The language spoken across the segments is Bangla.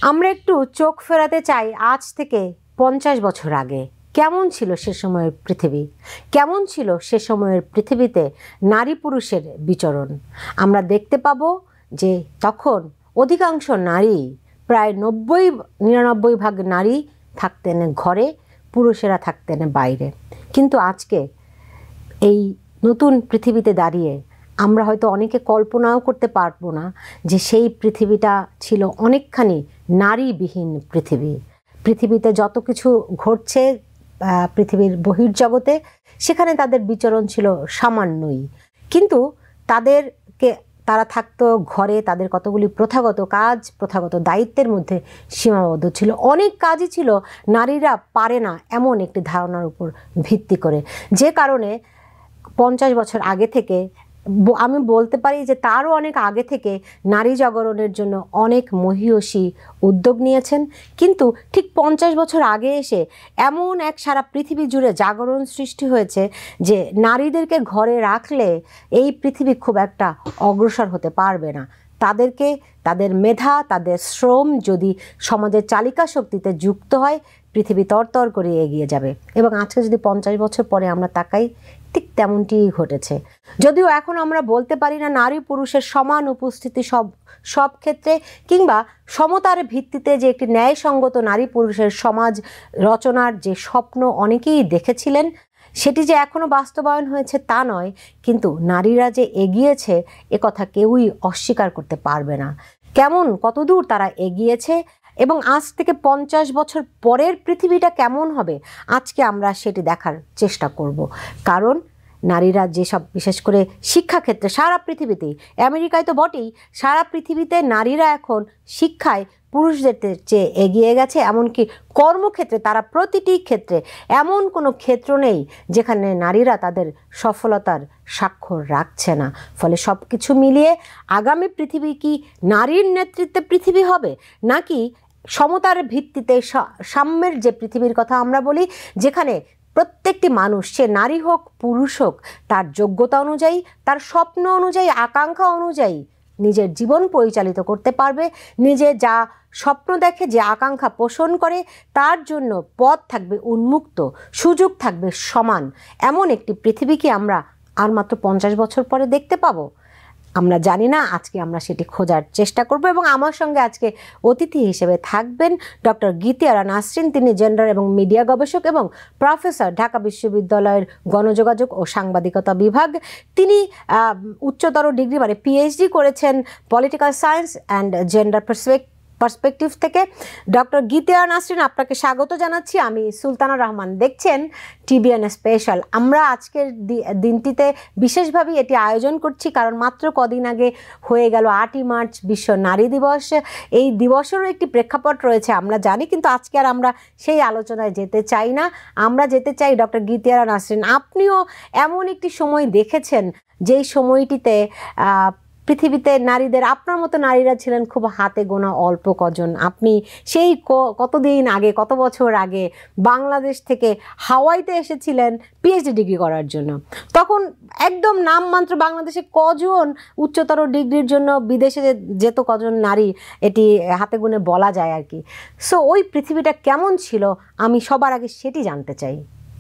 আমরা একটু চোখ ফেরাতে চাই আজ থেকে 50 বছর আগে। কেমন ছিল সে সময়ের পৃথিবী, কেমন ছিল সে সময়ের পৃথিবীতে নারী পুরুষের বিচরণ। আমরা দেখতে পাবো যে তখন অধিকাংশ নারী, প্রায় 90-99 ভাগ নারী থাকতেন ঘরে, পুরুষেরা থাকতেন বাইরে। কিন্তু আজকে এই নতুন পৃথিবীতে দাঁড়িয়ে আমরা হয়তো অনেকে কল্পনাও করতে পারবো না যে সেই পৃথিবীটা ছিল অনেকখানি নারীবিহীন পৃথিবী। পৃথিবীতে যত কিছু ঘটছে পৃথিবীর বহির্জগতে, সেখানে তাদের বিচরণ ছিল সামান্যই। কিন্তু তারা থাকতো ঘরে, তাদের কতগুলি প্রথাগত কাজ, প্রথাগত দায়িত্বের মধ্যে সীমাবদ্ধ ছিল। অনেক কাজই ছিল নারীরা পারে না এমন একটি ধারণার উপর ভিত্তি করে, যে কারণে 50 বছর আগে থেকে, আমি বলতে পারি যে তারও অনেক আগে থেকে নারী জাগরণের জন্য অনেক মহীয়সী উদ্যোগ নিয়েছেন। কিন্তু ঠিক 50 বছর আগে এসে এমন এক সারা পৃথিবী জুড়ে জাগরণ সৃষ্টি হয়েছে যে নারীদেরকে ঘরে রাখলে এই পৃথিবী খুব একটা অগ্রসর হতে পারবে না। তাদেরকে, তাদের মেধা, তাদের শ্রম যদি সমাজের চালিকা শক্তিতে যুক্ত হয়, পৃথিবী তরতর করে এগিয়ে যাবে। এবং আজকে যদি 50 বছর পরে আমরা তাকাই, ঠিক তেমনটিই ঘটেছে। যদিও এখন আমরা বলতে পারি না নারী পুরুষের সমান উপস্থিতি সব ক্ষেত্রে, কিংবা সমতার ভিত্তিতে যে একটি ন্যায়সঙ্গত নারী পুরুষের সমাজ রচনার যে স্বপ্ন অনেকেই দেখেছিলেন, সেটি যে এখনও বাস্তবায়ন হয়েছে তা নয়। কিন্তু নারীরা যে এগিয়েছে একথা কেউই অস্বীকার করতে পারবে না। কতদূর তারা এগিয়েছে এবং আজ থেকে 50 বছর পরের পৃথিবীটা কেমন হবে, আজকে আমরা সেটি দেখার চেষ্টা করব। কারণ নারীরা যেসব, বিশেষ করে শিক্ষাক্ষেত্রে সারা পৃথিবীতেই, আমেরিকায় তো বটেই, সারা পৃথিবীতে নারীরা এখন শিক্ষায় পুরুষদের চেয়ে এগিয়ে গেছে। এমনকি কর্মক্ষেত্রে তারা প্রতিটি ক্ষেত্রে, এমন কোনো ক্ষেত্র নেই যেখানে নারীরা তাদের সফলতার স্বাক্ষর রাখছে না। ফলে সব কিছু মিলিয়ে আগামী পৃথিবী কি নারীর নেতৃত্বে পৃথিবী হবে, নাকি সমতার ভিত্তিতে সাম্যের যে পৃথিবীর কথা আমরা বলি, যেখানে প্রত্যেকটি মানুষ, সে নারী হোক পুরুষ হোক, তার যোগ্যতা অনুযায়ী, তার স্বপ্ন অনুযায়ী, আকাঙ্ক্ষা অনুযায়ী নিজের জীবন পরিচালিত করতে পারবে। নিজে যা স্বপ্ন দেখে, যে আকাঙ্ক্ষা পোষণ করে, তার জন্য পথ থাকবে উন্মুক্ত, সুযোগ থাকবে সমান। এমন একটি পৃথিবী কি আমরা আর মাত্র 50 বছর পরে দেখতে পাবো? আমরা জানি না। আজকে আমরা সেটি খোঁজার চেষ্টা করব এবং আমার সঙ্গে আজকে অতিথি হিসেবে থাকবেন ডক্টর গিতিয়ারা নাসরিন। তিনি জেন্ডার এবং মিডিয়া গবেষক এবং প্রফেসর, ঢাকা বিশ্ববিদ্যালয়ের গণযোগাযোগ ও সাংবাদিকতা বিভাগ। তিনি উচ্চতর ডিগ্রি, মানে পিএইচডি করেছেন political science and gender perspective থেকে। ডক্টর গিতিয়ারা নাসরিন, আপনাকে স্বাগত জানাচ্ছি। আমি সুলতানা রহমান, দেখছেন TBN স্পেশাল। আমরা আজকের দিনটিতে বিশেষভাবে এটি আয়োজন করছি কারণ মাত্র কদিন আগে হয়ে গেল 8ই মার্চ বিশ্ব নারী দিবস। এই দিবসেরও একটি প্রেক্ষাপট রয়েছে আমরা জানি, কিন্তু আজকে আর আমরা সেই আলোচনায় যেতে চাই না। আমরা যেতে চাই ডক্টর গিতিয়ারা নাসরিন, আপনিও এমন একটি সময় দেখেছেন যেই সময়টিতে পৃথিবীতে নারীদের, আপনার মতো নারীরা ছিলেন খুব হাতে গোনা অল্প কজন। আপনি সেই কতদিন আগে, কত বছর আগে বাংলাদেশ থেকে হাওয়াইতে এসেছিলেন পিএইচডি ডিগ্রি করার জন্য। তখন একদম নামমাত্র বাংলাদেশে কজন উচ্চতর ডিগ্রির জন্য বিদেশে যেত, কজন নারী, এটি হাতে গুনে বলা যায় আর কি। সো ওই পৃথিবীটা কেমন ছিল, আমি সবার আগে সেটি জানতে চাই।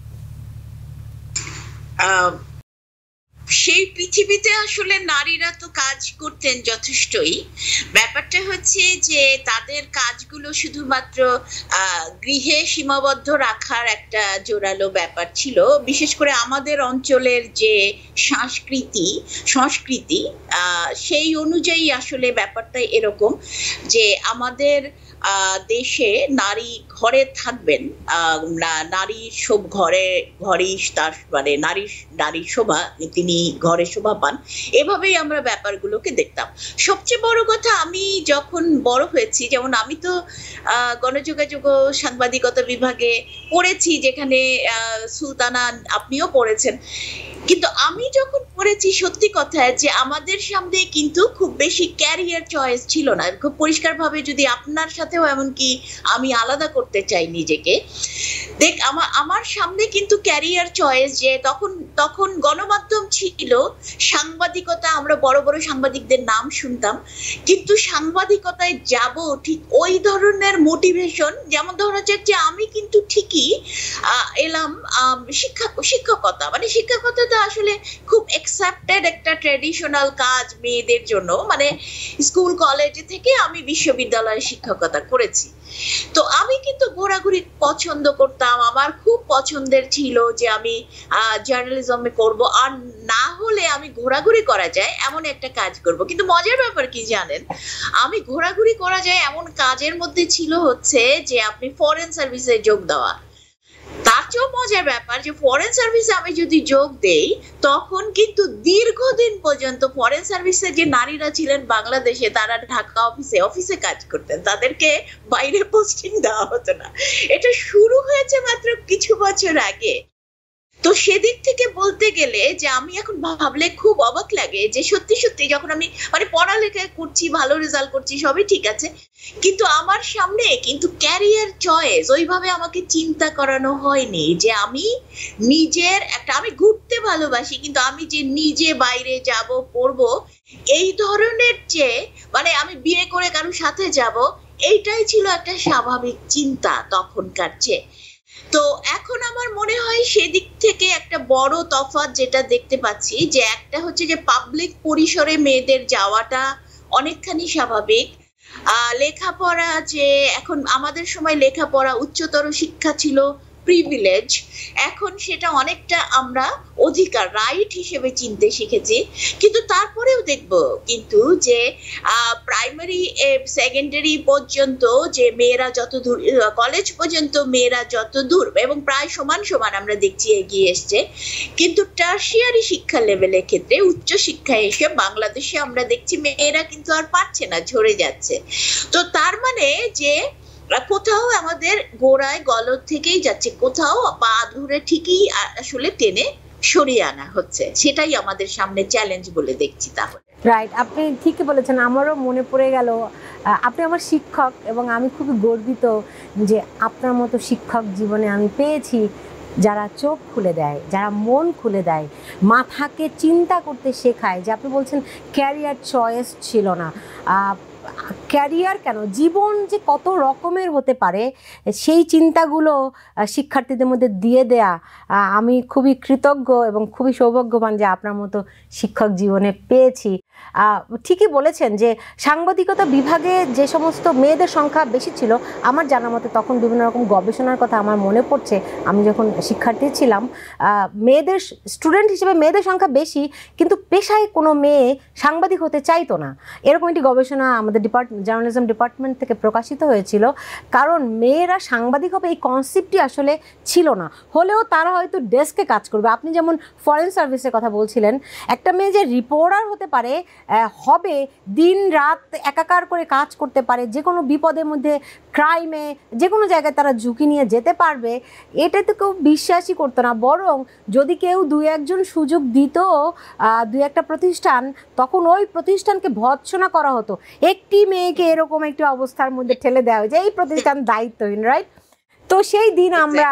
সেই পৃথিবীতে আসলে নারীরা তো কাজ করতেন যথেষ্টই। ব্যাপারটা হচ্ছে যে তাদের কাজগুলো শুধুমাত্র গৃহে সীমাবদ্ধ রাখার একটা জোরালো ব্যাপার ছিল। বিশেষ করে আমাদের অঞ্চলের যে সংস্কৃতি সেই অনুযায়ী আসলে ব্যাপারটা এরকম যে আমাদের দেশে নারী ঘরে থাকবেন, নারী সব ঘরেই তার, মানে নারী শোভা, তিনি ঘরে শোভা পান। এভাবেই আমরা ব্যাপারগুলোকে দেখতাম। সবচেয়ে বড় কথা, আমি যখন বড় হয়েছি, যেমন আমি তো গণযোগাযোগ ও সাংবাদিকতা বিভাগে পড়েছি, যেখানে সুলতানা আপনিও পড়েছেন। কিন্তু আমি যখন পড়েছি, সত্যি কথা যে আমাদের সামনে কিন্তু খুব বেশি ক্যারিয়ার চয়েস ছিল না। খুব পরিষ্কারভাবে যদি আপনার সাথে সাথেও এমনকি আমি আলাদা করতে চাই নিজেকে। দেখ, আমার সামনে কিন্তু ক্যারিয়ার চয়েস, যে তখন তখন গণমাধ্যম ছিল, সাংবাদিকতা, আমরা বড় বড় সাংবাদিকদের নাম শুনতাম, কিন্তু সাংবাদিকতায় যাব ঠিক ওই ধরনের মোটিভেশন, যেমন ধরা যাক যে আমি কিন্তু ঠিকই এলাম শিক্ষকতা, মানে শিক্ষকতাটা আসলে খুব অ্যাকসেপ্টেড একটা ট্র্যাডিশনাল কাজ মেয়েদের জন্য, মানে স্কুল কলেজ থেকে আমি বিশ্ববিদ্যালয়ে শিক্ষকতা করেছি। তো আমি কিন্তু ঘোরাঘুরি পছন্দ করতাম, আমার খুব পছন্দের ছিল যে আমি জার্নালিজমে করব, আর না হলে আমি ঘোরাঘুরি করা যায় এমন একটা কাজ করব। কিন্তু মজার ব্যাপার কি জানেন, আমি ঘোরাঘুরি করা যায় এমন কাজের মধ্যে ছিল হচ্ছে যে আপনি ফরেন সার্ভিসে যোগ দেওয়া। তার চেয়েও মজার ব্যাপার যে ফরেন সার্ভিসে আমি যদি যোগ দেই, তখন কিন্তু দীর্ঘদিন পর্যন্ত ফরেন সার্ভিসে যে নারীরা ছিলেন বাংলাদেশে, তারা ঢাকা অফিসে কাজ করতেন, তাদেরকে বাইরে পোস্টিং দেওয়া হতো না। এটা শুরু হয়েছে মাত্র কিছু বছর আগে। তো সেদিক থেকে বলতে গেলে যে আমি এখন ভাবলে খুব অবাক লাগে যে সত্যি সত্যি যখন আমি মানে পড়ালেখা করছি, ভালো রেজাল্ট করছি, সবই ঠিক আছে, কিন্তু আমার সামনে কিন্তু ক্যারিয়ার চয়েস ওইভাবে আমাকে চিন্তা করানো হয়নি যে আমি নিজের একটা, আমি ঘুরতে ভালোবাসি, কিন্তু আমি যে নিজে বাইরে যাব, পড়বো, এই ধরনের যে মানে আমি বিয়ে করে কারোর সাথে যাব, এইটাই ছিল একটা স্বাভাবিক চিন্তা তখনকার চেয়ে। তো এখন আমার মনে হয় সেদিক থেকে একটা বড় তফাৎ যেটা দেখতে পাচ্ছি, যে একটা হচ্ছে যে পাবলিক পরিসরে মেয়েদের যাওয়াটা অনেকখানি স্বাভাবিক। লেখাপড়া, যে এখন আমাদের সময় লেখাপড়া, উচ্চতর শিক্ষা ছিল প্রিভিলেজ, এখন সেটা অনেকটা আমরা অধিকার, রাইট হিসেবে চিনতে শিখেছি। কিন্তু তারপরেও দেখবো কিন্তু যে প্রাইমারি সেকেন্ডারি পর্যন্ত যে মেয়েরা যত দূর, কলেজ পর্যন্ত মেয়েরা যত দূর এবং প্রায় সমান সমান আমরা দেখছি এগিয়ে এসছে, কিন্তু টার্সিয়ারি শিক্ষা লেভেলের ক্ষেত্রে, উচ্চ শিক্ষা এসে বাংলাদেশে আমরা দেখছি মেয়েরা কিন্তু আর পারছে না, ঝরে যাচ্ছে। তো তার মানে যে কোথাও আমাদের গোড়ায় গলদ থেকেই যাচ্ছে, কোথাও পা ধরে ঠিকই আসলে টেনে সরিয়ে আনা হচ্ছে, সেটাই আমাদের সামনে চ্যালেঞ্জ বলে দেখছি। তাহলে রাইট, আপনি ঠিকই বলেছেন। আমারও মনে পড়ে গেল আপনি আমার শিক্ষক, এবং আমি খুবই গর্বিত যে আপনার মতো শিক্ষক জীবনে আমি পেয়েছি, যারা চোখ খুলে দেয়, যারা মন খুলে দেয়, মাথাকে চিন্তা করতে শেখায়। যে আপনি বলছেন ক্যারিয়ার চয়েস ছিল না, ক্যারিয়ার কেন, জীবন যে কত রকমের হতে পারে সেই চিন্তাগুলো শিক্ষার্থীদের মধ্যে দিয়ে দেয়া, আমি খুবই কৃতজ্ঞ এবং খুবই সৌভাগ্যবান যে আপনার মতো শিক্ষক জীবনে পেয়েছি। ঠিকই বলেছেন যে সাংবাদিকতা বিভাগে যে সমস্ত মেয়েদের সংখ্যা বেশি ছিল, আমার জানা মতে তখন বিভিন্ন রকম গবেষণার কথা আমার মনে পড়ছে, আমি যখন শিক্ষার্থী ছিলাম, মেয়েদের স্টুডেন্ট হিসেবে মেয়েদের সংখ্যা বেশি, কিন্তু পেশায় কোনো মেয়ে সাংবাদিক হতে চাইতো না, এরকম একটি গবেষণা আমাদের জার্নালিজম ডিপার্টমেন্ট থেকে প্রকাশিত হয়েছিল। কারণ মেয়েরা সাংবাদিক হবে এই কনসেপ্টটি আসলে ছিল না, হলেও তারা হয়তো ডেস্কে কাজ করবে। আপনি যেমন ফরেন সার্ভিসের কথা বলছিলেন, একটা মেয়ে যে রিপোর্টার হতে পারে, হবে, দিন রাত একাকার করে কাজ করতে পারে, যে কোনো বিপদের মধ্যে, ক্রাইমে, যে কোনো জায়গায় তারা ঝুঁকি নিয়ে যেতে পারবে, এটা তো কেউ বিশ্বাসই করতো না। বরং যদি কেউ দু একজন সুযোগ দিত, দু একটা প্রতিষ্ঠান, তখন ওই প্রতিষ্ঠানকে ভৎসনা করা হতো, একটি মেয়েকে এরকম একটি অবস্থার মধ্যে ঠেলে দেওয়া হয়েছে, এই প্রতিষ্ঠান দায়িত্বহীন, রাইট? তো সেই দিন আমরা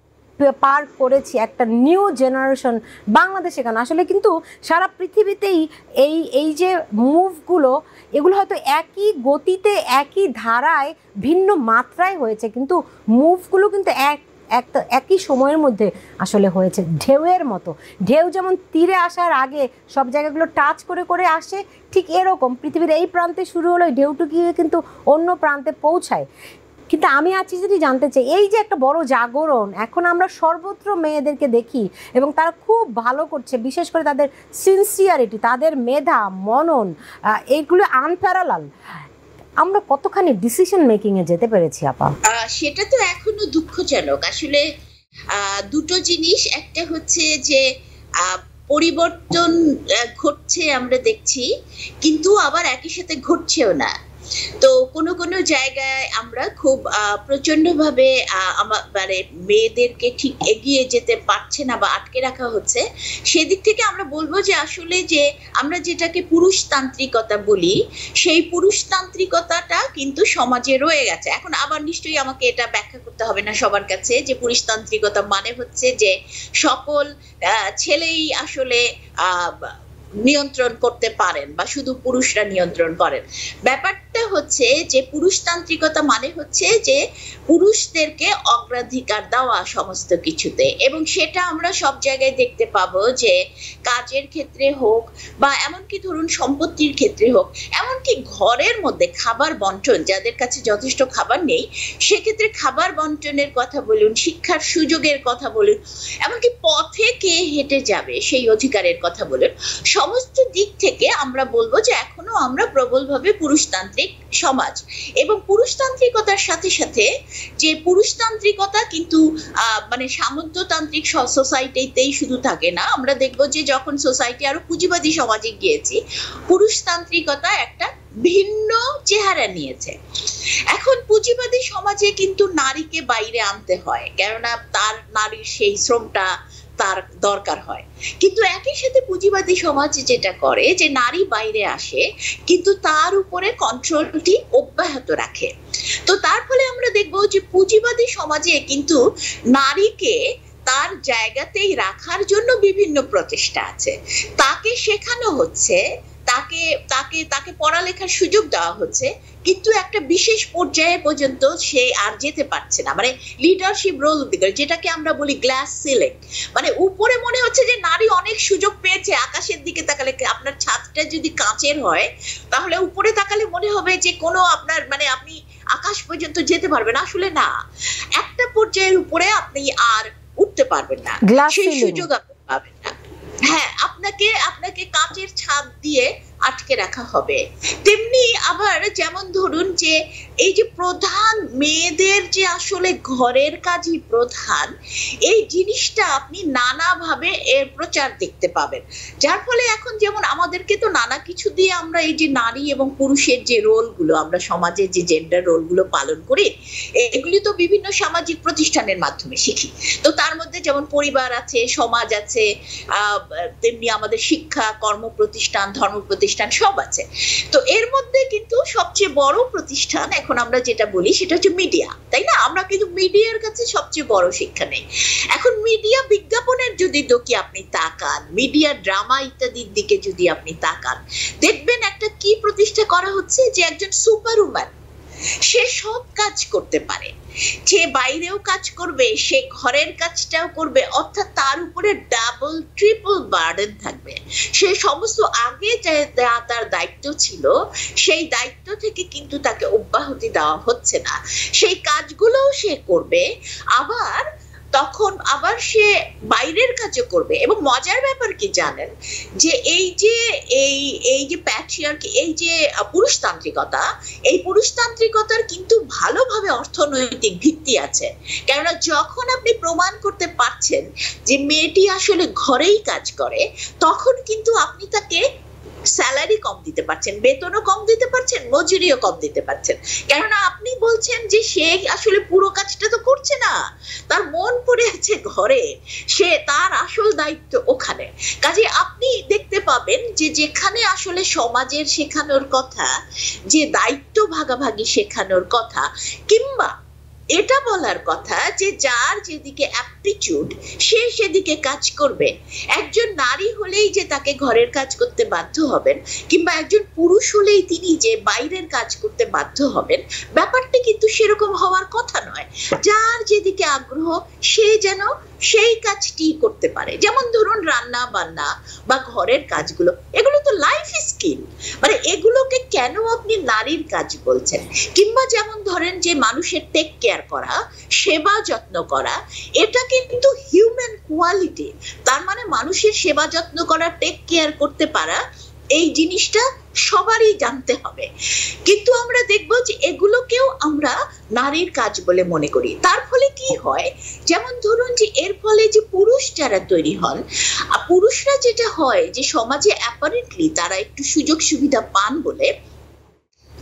পার করেছি। একটা নিউ জেনারেশন বাংলাদেশে কেন, আসলে কিন্তু সারা পৃথিবীতেই এই যে মুভগুলো, এগুলো হয়তো একই গতিতে, একই ধারায়, ভিন্ন মাত্রায় হয়েছে, কিন্তু মুভগুলো কিন্তু একই সময়ের মধ্যে আসলে হয়েছে, ঢেউয়ের মতো। ঢেউ যেমন তীরে আসার আগে সব জায়গাগুলো টাচ করে করে আসে, ঠিক এরকম পৃথিবীর এই প্রান্তে শুরু হলো, ঢেউটু গিয়ে কিন্তু অন্য প্রান্তে পৌঁছায়। কিন্তু আমি আজকে যদি জানতে চাই, এই যে একটা বড় জাগরণ, এখন আমরা সর্বত্র মেয়েদেরকে দেখি এবং তারা খুব ভালো করছে, বিশেষ করে তাদের সিনসিয়ারিটি, তাদের মেধা, মনন, এইগুলো আনপ্যারালাল। আমরা কতখানি ডিসিশন মেকিংয়ে যেতে পেরেছি আপা? সেটা তো এখনো দুঃখজনক। আসলে দুটো জিনিস, একটা হচ্ছে যে পরিবর্তন ঘটছে আমরা দেখছি, কিন্তু আবার একই সাথে ঘটছেও না। তো কোনো কোনো জায়গায় আমরা খুব প্রচন্ডভাবে মানে মেয়েদেরকে ঠিক এগিয়ে যেতে পারছে না বা আটকে রাখা হচ্ছে, সেদিক থেকে আমরা বলবো যে আসলে যে আমরা যেটাকে পুরুষতান্ত্রিকতা বলি, সেই পুরুষতান্ত্রিকতাটা কিন্তু সমাজে রয়ে গেছে। এখন আবার নিশ্চয়ই আমাকে এটা ব্যাখ্যা করতে হবে না সবার কাছে যে পুরুষতান্ত্রিকতা মানে হচ্ছে যে সকল ছেলেই আসলে নিয়ন্ত্রণ করতে পারেন বা শুধু পুরুষরা নিয়ন্ত্রণ করেন। ব্যাপারটা হচ্ছে যে পুরুষতান্ত্রিকতা মানে হচ্ছে যে পুরুষদেরকে অগ্রাধিকার দেওয়া সমস্ত কিছুতে, এবং সেটা আমরা সব জায়গায় দেখতে পাবো, যে কাজের ক্ষেত্রে হোক বা এমনকি ধরুন সম্পত্তির ক্ষেত্রে হোক, এমনকি ঘরের মধ্যে খাবার বন্টন, যাদের কাছে যথেষ্ট খাবার নেই সেক্ষেত্রে খাবার বন্টনের কথা বলুন, শিক্ষার সুযোগের কথা বলুন, এমনকি পথে কে হেঁটে যাবে সেই অধিকারের কথা বলুন, সমস্ত দিক থেকে আমরা বলবো যে এখনো আমরা প্রবলভাবে পুরুষতান্ত্রিক সমাজ। এবং পুরুষতান্ত্রিকতার সাথে সাথে যে পুরুষতান্ত্রিকতা কিন্তু মানে সামন্ততান্ত্রিক সোসাইটিতেই শুধু থাকে না, আমরা দেখবো যে যখন সোসাইটি আরো পুঁজিবাদী সমাজে গিয়েছি, পুরুষতান্ত্রিকতা একটা ভিন্ন চেহারা নিয়েছে। এখন পুঁজিবাদী সমাজে কিন্তু নারীকে বাইরে আনতে হয়, কেননা তার নারীর সেই শ্রমটা তার দরকার হয়। কিন্তু একই সাথে পুঁজিবাদী সমাজ যেটা করে যে নারী বাইরে আসে কিন্তু তার উপরে কন্ট্রোলটি অব্যাহত রাখে। তো তার ফলে আমরা দেখবো যে পুঁজিবাদী সমাজে কিন্তু নারীকে তার জায়গাতেই রাখার জন্য বিভিন্ন প্রচেষ্টা আছে, তাকে শেখানো হচ্ছে, তাকে তাকে তাকে পড়ালেখার সুযোগ দেওয়া হচ্ছে, কিন্তু একটা বিশেষ পর্যায়ে পর্যন্ত সে আর যেতে পারছে না। মানে লিডারশিপ রোল, যেটাকে আমরা বলি গ্লাস সিলিং, মানে উপরে মনে হচ্ছে যে নারী অনেক সুযোগ পেয়েছে, আকাশের দিকে তাকালে, আপনার ছাদটা যদি কাঁচের হয় তাহলে উপরে তাকালে মনে হবে যে কোনো আপনার মানে আপনি আকাশ পর্যন্ত যেতে পারবেন, আসলে না, একটা পর্যায়ের উপরে আপনি আর উঠতে পারবেন না, সেই সুযোগ আপনি পাবেন না। হ্যাঁ, আপনাকে কাঁচের ছাদ দিয়ে আটকে রাখা হবে। তেমনি আবার যেমন ধরুন যে এই যে প্রধান মেয়েদের যে আসলে ঘরের কাজই প্রধান, এই জিনিসটা আপনি নানাভাবে এর প্রচার দেখতে পাবেন, যার ফলে এখন যেমন আমাদেরকে তো নানা কিছু দিয়ে আমরা এই যে নারী এবং পুরুষের যে রোলগুলো, আমরা সমাজে যে জেন্ডার রোলগুলো পালন করি, এগুলি তো বিভিন্ন সামাজিক প্রতিষ্ঠানের মাধ্যমে শিখি। তো তার মধ্যে যেমন পরিবার আছে, সমাজ আছে, তেমনি আমাদের শিক্ষা, কর্ম প্রতিষ্ঠান, ধর্ম প্রতিষ্ঠান সব আছে। তো এর মধ্যে কিন্তু সবচেয়ে বড় প্রতিষ্ঠান এখন আমরা যেটা বলি সেটা হচ্ছে মিডিয়া, তাই না? আমরা কিন্তু মিডিয়ার কাছে সবচেয়ে বড় শিক্ষা নেই। এখন মিডিয়া বিজ্ঞাপনের যদি দিকে আপনি তাকান, মিডিয়া ড্রামা ইত্যাদির দিকে যদি আপনি তাকান, দেখবেন একটা কি প্রতিষ্ঠা করা হচ্ছে, যে একজন সুপারউম্যান, সে সব কাজ করতে পারে, সে বাইরেও কাজ করবে, সে ঘরের কাজটাও করবে, অর্থাৎ তার উপরে ডাবল ট্রিপল বার্ডেন থাকবে। সে সমস্ত আগে যে তার দায়িত্ব ছিল সেই দায়িত্ব থেকে কিন্তু তাকে অব্যাহতি দেওয়া হচ্ছে না, সেই কাজগুলোও সে করবে, আবার তখন আবার সে বাইরের কাজও করবে। এবং মজার ব্যাপার কি জানেন, যে এই যে প্যাট্রিয়ার্কি, এই যে পুরুষতান্ত্রিকতা, এই পুরুষতান্ত্রিকতার কিন্তু ভালোভাবে অর্থনৈতিক ভিত্তি আছে। কেননা যখন আপনি প্রমাণ করতে পারছেন যে মেয়েটি আসলে ঘরেই কাজ করে, তখন কিন্তু আপনি তাকে স্যালারি কম দিতে পারছেন, বেতনও কম দিতে পারছেন, মজুরিও কম দিতে পারছেন, কেননা আপনি বলছেন যে সে আসলে পুরো কাজটা তো করছে না, তার মন পড়ে আছে ঘরে, সে তার আসল দায়িত্ব ওখানে। কাজে আপনি দেখতে পাবেন যে যেখানে আসলে সমাজের শেখানোর কথা, যে দায়িত্ব ভাগাভাগি শেখানোর কথা, কিংবা এটা বলার কথা যে যার যেদিকে অ্যাপটিটিউড সে সেদিকে কাজ করবে, একজন নারী হলেই যে তাকে ঘরের কাজ করতে বাধ্য হবেন, কিংবা একজন পুরুষ হলেই তিনি যে বাইরের কাজ করতে বাধ্য হবেন, ব্যাপারটা কিন্তু সেরকম হওয়ার কথা নয়। যার যেদিকে আগ্রহ সে যেন সেই কাজটি করতে পারে। যেমন ধরুন রান্না বান্না বা ঘরের কাজগুলো, এগুলো তো লাইফ স্কিল, মানে এগুলোকে কেন আপনি নারীর কাজ বলছেন? কিংবা যেমন ধরেন যে মানুষের টেক কেয়ার করা, সেবা যত্ন করা, এটা কিন্তু হিউম্যান কোয়ালিটি। তার মানে মানুষের সেবা যত্ন করা, টেক কেয়ার করতে পারা, এই জিনিসটা সবারই জানতে হবে। কিন্তু আমরা দেখব যে এগুলোকেও আমরা নারীর কাজ বলে মনে করি। তার ফলে কি হয়, যেমন ধরুন যে এর ফলে যে পুরুষ যারা তৈরি হন, পুরুষরা যেটা হয় যে সমাজে অ্যাপারেন্টলি তারা একটু সুযোগ সুবিধা পান বলে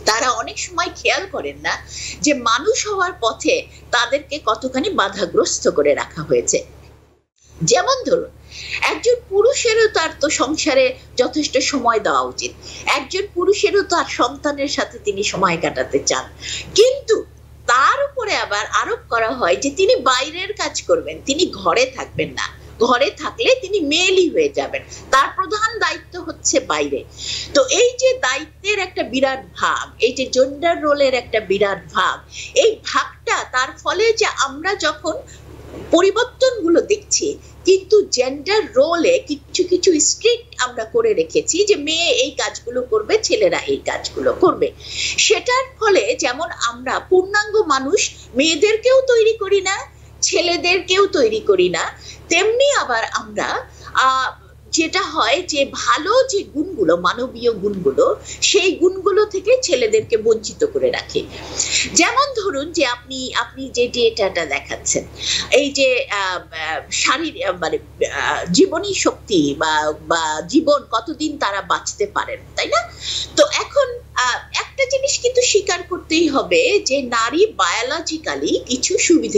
তারা অনেক সময় খেয়াল করেন না যে মানুষ হওয়ার পথে তাদেরকে কতখানি বাধাগ্রস্ত করে রাখা হয়েছে। যেমন ধরুন, একজন পুরুষেরও তার তো সংসারে যথেষ্ট সময় দেওয়া উচিত, একজন পুরুষেরও তার সন্তানের সাথে তিনি সময় কাটাতে চান, কিন্তু তার উপরে আবার আরোপ করা হয় যে তিনি বাইরের কাজ করবেন, তিনি ঘরে থাকবেন না, ঘরে থাকলে তিনি মেয়েলি হয়ে যাবেন, তার প্রধান দায়িত্ব হচ্ছে বাইরে। তো এই যে দায়িত্বের একটা বিরাট ভাগ, এই যে জেন্ডার রোলের একটা বিরাট ভাগ, এই ভাগটা তার ফলে যে আমরা যখন পরিবর্তনগুলো দেখছি, কিন্তু জেন্ডার রোলে কিছু কিছু স্ট্রিক্ট আমরা করে রেখেছি যে মেয়ে এই কাজগুলো করবে, ছেলেরা এই কাজগুলো করবে। সেটার ফলে যেমন আমরা পূর্ণাঙ্গ মানুষ মেয়েদেরকেও তৈরি করি না, ছেলেদেরকেও তৈরি করি না, তেমনি আবার আমরা যেটা হয় যে ভালো যে গুণগুলো, মানবীয় গুণগুলো, সেই গুণগুলো থেকে ছেলেদেরকে বঞ্চিত করে রাখে। যেমন ধরুন যে আপনি যে ডেটাটা দেখাচ্ছেন, এই যে শারীরিক মানে জীবনী শক্তি বা জীবন কতদিন তারা বাঁচতে পারেন, তাই না? তো এখন একটা জিনিস কিন্তু স্বীকার করতেই হবে যে নারী বায়োলজিক্যালি কিছু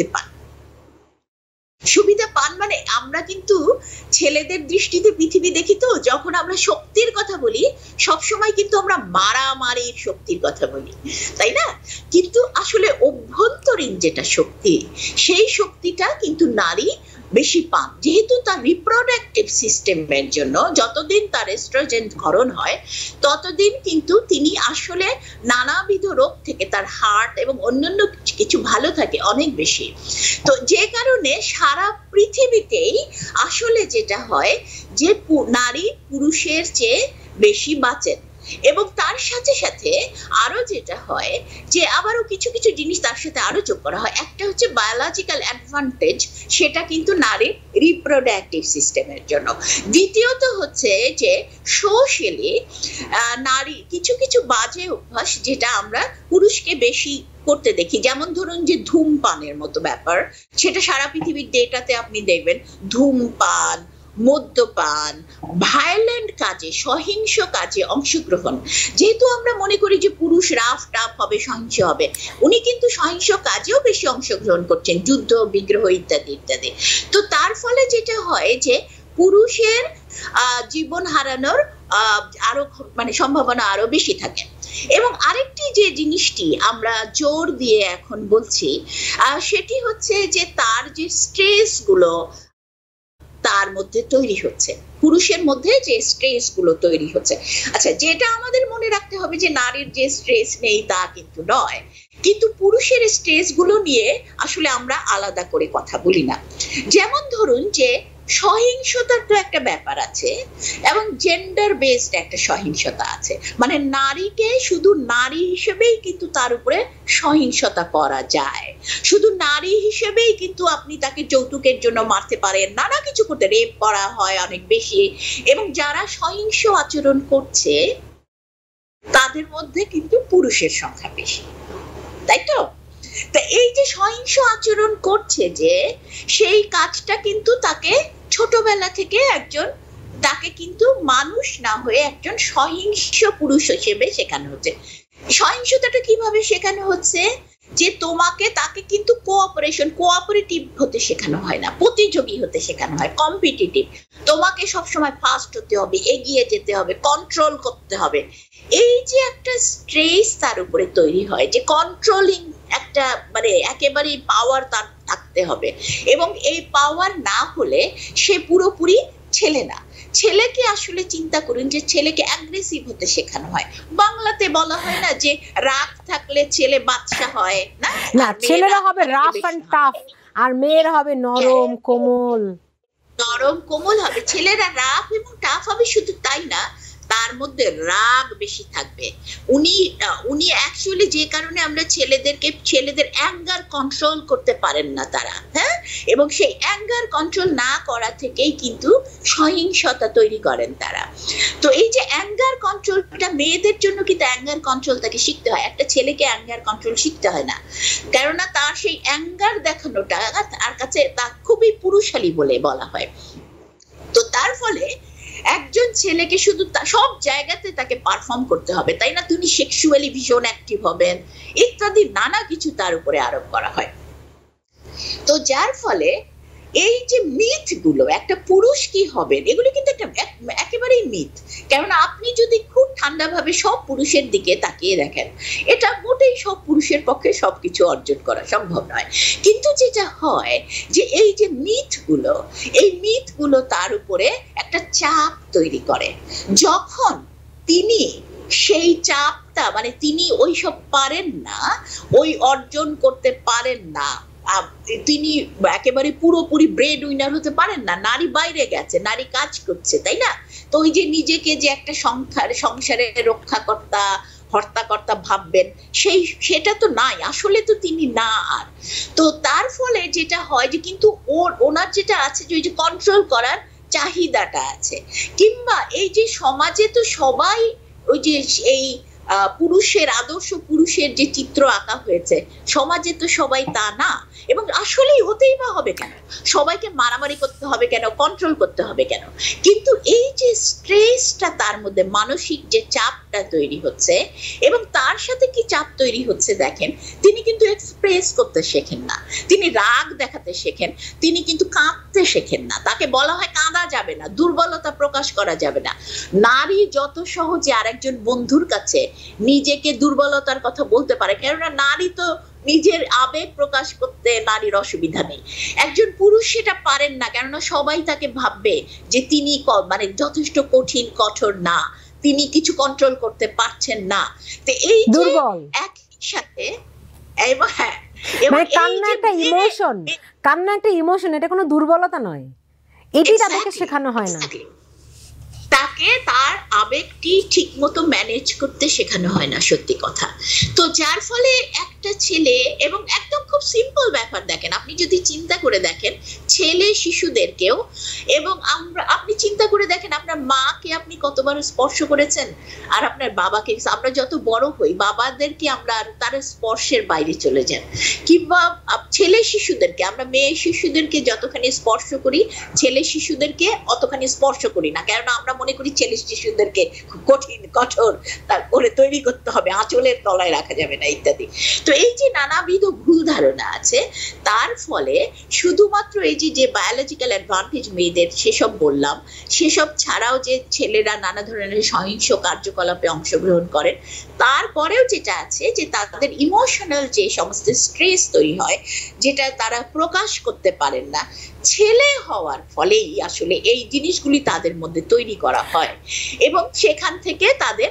সুবিধা পান মানে আমরা কিন্তু ছেলেদের দৃষ্টিতে পৃথিবী দেখি, তো যখন আমরা শক্তির কথা বলি সবসময় কিন্তু আমরা মারামারির শক্তির কথা বলি, তাই না? কিন্তু আসলে অভ্যন্তরীণ যেটা শক্তি, সেই শক্তিটা কিন্তু নারী বেশি পান, যেহেতু তার রিপ্রোডাক্টিভ সিস্টেমের জন্য যতদিন তার এস্ট্রোজেন ক্ষরণ হয় ততদিন কিন্তু তিনি আসলে নানাবিধ রোগ থেকে, তার হার্ট এবং অন্যান্য কিছু ভালো থাকে অনেক বেশি। তো যে কারণে সারা পৃথিবীতেই আসলে যেটা হয় যে নারী পুরুষের চেয়ে বেশি বাঁচেন, এবং তার সাথে সাথে আরো যেটা হয় যে আবারও কিছু কিছু জিনিস তার সাথে আরো যোগ করা হয়। একটা হচ্ছে বায়োলজিক্যাল অ্যাডভান্টেজ, সেটা কিন্তু নারীর রিপ্রোডাক্টিভ সিস্টেমের জন্য। দ্বিতীয়ত হচ্ছে যে সোশ্যালি নারী কিছু কিছু বাজে অভ্যাস যেটা আমরা পুরুষকে বেশি করতে দেখি, যেমন ধরুন যে ধূমপানের মতো ব্যাপার, সেটা সারা পৃথিবীর ডেটাতে আপনি দেখবেন, ধূমপান, মদ্যপান, ভায়োলেন্ট কাজে, সহিংস কাজে অংশগ্রহণ। যেহেতু আমরা মনে করি যে পুরুষ রাফ টাফ হবে, সহিংস হবে, উনি কিন্তু সহিংস কাজেও বেশি অংশগ্রহণ করছেন, যুদ্ধ বিগ্রহ ইত্যাদি ইত্যাদি। তো তার ফলে যেটা হয় যে পুরুষের জীবন হারানোর আরো মানে সম্ভাবনা আরো বেশি থাকে। এবং আরেকটি যে জিনিসটি আমরা জোর দিয়ে এখন বলছি সেটি হচ্ছে যে তার যে স্ট্রেস গুলো তার মধ্যে তৈরি হচ্ছে, পুরুষের মধ্যে যে স্ট্রেস গুলো তৈরি হচ্ছে। আচ্ছা, যেটা আমাদের মনে রাখতে হবে যে নারীর যে স্ট্রেস নেই তা কিন্তু নয়, কিন্তু পুরুষের স্ট্রেস গুলো নিয়ে আসলে আমরা আলাদা করে কথা বলি না। যেমন ধরুন যে সহিংসতার তো একটা ব্যাপার আছে, এবং জেন্ডার বেসড একটা সহিংসতা আছে, মানে নারীকে শুধু নারী হিসেবেই কিন্তু তার উপরে সহিংসতা করা যায়, শুধু নারী হিসেবেই কিন্তু আপনি তাকে যৌতুকের জন্য মারতে পারেন, নানা কিছু করতে, রেপ করা হয় অনেক বেশি, এবং যারা সহিংস আচরণ করছে তাদের মধ্যে কিন্তু পুরুষের সংখ্যা বেশি, তাই তো? তা এই যে সহিংস আচরণ করছে, যে সেই কাজটা কিন্তু তাকে ছোটবেলা থেকে তাকে কিন্তু মানুষ না হয়ে একজন সহিংস পুরুষ হিসেবে শেখানো হচ্ছে। সহিংসতাটা কিভাবে শেখানো হচ্ছে? যে তাকে কিন্তু কোঅপারেটিভ হতে শেখানো হয় না, প্রতিযোগী হতে শেখানো হয়, কম্পিটিটিভ। তোমাকে সবসময় ফার্স্ট হতে হবে, এগিয়ে যেতে হবে, কন্ট্রোল করতে হবে। এই যে একটা স্ট্রেস তার উপরে তৈরি হয়, যে কন্ট্রোলিং একটা মানে একেবারেই পাওয়ার তার থাকতে হবে, এবং এই পাওয়ার না হলে সে পুরোপুরি ছেলে না। ছেলেকে আসলে চিন্তা করুন যে ছেলেকে অ্যাগ্রেসিভ হতে শেখানো হয়। বাংলাতে বলা হয় না যে রাগ থাকলে ছেলে বাচ্চা হয়, না, ছেলেরা হবে রাফ এন্ড টাফ আর মেয়েরা হবে নরম কোমল হবে। ছেলেরা রাফ এবং টাফ হবে, শুধু তাই না, তার মধ্যে রাগ বেশি থাকবে। উনি অ্যাকচুয়ালি যে কারণে আমরা ছেলেদের অ্যাঙ্গার কন্ট্রোল করতে পারেন না তারা, হ্যাঁ, এবং সেই অ্যাঙ্গার কন্ট্রোল না করা থেকেই কিন্তু সহিংসতা তৈরি করেন তারা। তো এই যে অ্যাঙ্গার কন্ট্রোলটা মেয়েদের জন্য কিন্তু অ্যাঙ্গার কন্ট্রোল তাকে শিখতে হয়, একটা ছেলেকে অ্যাঙ্গার কন্ট্রোল শিখতে হয় না, কেননা তার সেই অ্যাঙ্গার দেখানোটা তার কাছে তা খুবই পুরুষালী বলে বলা হয়। তো তার ফলে একজন ছেলেকে শুধু সব জায়গাতে তাকে পারফর্ম করতে হবে, তাই না? তিনি সেক্সুয়ালি ভীষণ অ্যাক্টিভ হবেন ইত্যাদি নানা কিছু তার উপরে আরোপ করা হয়। তো যার ফলে এই যে মিথ গুলো, একটা পুরুষ কি হবেন, এগুলো কিন্তু একটা একেবারেই মিথ। কেননা আপনি যদি খুব ঠান্ডা ভাবে সব পুরুষের দিকে তাকিয়ে দেখেন, এটা মোটেই সব পুরুষের পক্ষে সবকিছু অর্জন করা সম্ভব নয়। কিন্তু যেটা হয় যে এই যে মিথগুলো, এই মিথগুলো তার উপরে একটা চাপ তৈরি করে। যখন তিনি সেই চাপটা, মানে তিনি ওইসব পারেন না, ওই অর্জন করতে পারেন না, তিনি একেবারে পুরোপুরি ব্রেড উইনার হতে পারেন না, নারী বাইরে গেছে, নারী কাজ করছে, তাই না? তো ওই যে নিজেকে যে একটা সংসারের রক্ষাকর্তা হর্তাকর্তা ভাববেন, সেটা তো নাই, আসলে তো তিনি না। আর তো তার ফলে যেটা হয় যে কিন্তু ওনার যেটা আছে যে ওই যে কন্ট্রোল করার চাহিদাটা আছে, কিংবা এই যে সমাজে তো সবাই ওই যে এই পুরুষের, আদর্শ পুরুষের যে চিত্র আঁকা হয়েছে, সমাজে তো সবাই তা না। এবং আসলেই হতেই বা হবে কেন, সবাইকে মারামারি করতে হবে কেন, কন্ট্রোল করতে হবে কেন? কিন্তু এই যে স্ট্রেসটা তার মধ্যে, মানসিক যে চাপটা তৈরি হচ্ছে, এবং তার সাথে কি চাপ তৈরি হচ্ছে দেখেন, তিনি কিন্তু এক্সপ্রেস করতে শেখেন না, তিনি রাগ দেখাতে শেখেন, তিনি কিন্তু কাঁদতে শেখেন না। তাকে বলা হয় কাঁদা যাবে না, দুর্বলতা প্রকাশ করা যাবে না। নারী যত সহজে আরেকজন বন্ধুর কাছে নিজেকে দুর্বলতার কথা বলতে পারে, কেননা নারী তো নিজের আবেগ প্রকাশ করতে নারীর অসুবিধা নেই। একজন পুরুষ সেটা পারেন না, কেননা সবাই তাকে ভাববে যে তিনি মানে যথেষ্ট কঠিন, কঠোর না, তিনি কিছু কন্ট্রোল করতে পারছেন না। তো এই দুর্বল একই সাথে কান্না একটা ইমোশন, এটা কোনো দুর্বলতা নয়, এটি তাদেরকে শেখানো হয় না। তাকে তার আবেগটি ঠিক মতো ম্যানেজ করতে শেখানো হয় না, সত্যি কথা। তো যার ফলে একটা ছেলে, এবং একদম খুব সিম্পল ব্যাপার দেখেন, আপনি যদি চিন্তা করে দেখেন ছেলে শিশুদেরকেও, এবং আপনি চিন্তা করে দেখেন আপনার মাকে আপনি কতবার স্পর্শ করেছেন, আর আপনার বাবাকে, আমরা যত বড় হই বাবাদেরকে আমরা তার স্পর্শের বাইরে চলে যান, কিংবা ছেলে শিশুদেরকে, আমরা মেয়ে শিশুদেরকে যতখানি স্পর্শ করি, ছেলে শিশুদেরকে অতখানি স্পর্শ করি না, কেননা আমরা মনে করি ছেলে শিশুদেরকে কঠিন, কঠোর করে তৈরি করতে হবে, আঁচলের তলায় রাখা যাবে না ইত্যাদি। তো এই যে নানাবিধ ভুল ধারণা আছে, তার ফলে শুধুমাত্র এই যে বায়োলজিক্যাল অ্যাডভান্টেজ মেয়েদের সেসব বললাম, সেসব ছাড়াও যে ছেলেরা নানা ধরনের সহিংস কার্যকলাপে অংশগ্রহণ করেন, তারপরেও যেটা আছে যে তাদের ইমোশনাল যে সমস্ত স্ট্রেস তৈরি হয়, যেটা তারা প্রকাশ করতে পারেন না, ছেলে হওয়ার ফলেই আসলে এই জিনিসগুলি তাদের মধ্যে তৈরি করা হয়, এবং সেখান থেকে